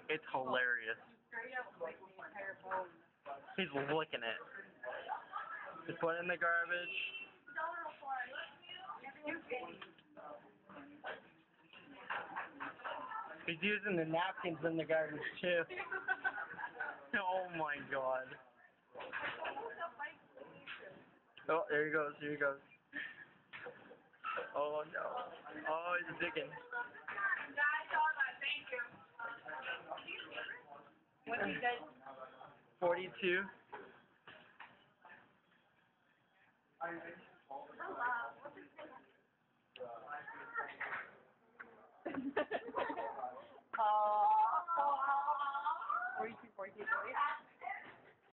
It's hilarious. He's licking it. Just put it in the garbage. He's using the napkins in the garbage too. Oh my god. Oh, there he goes, here he goes. Oh no. Oh, he's digging. What did you guys? 42. Oh, 42, 42,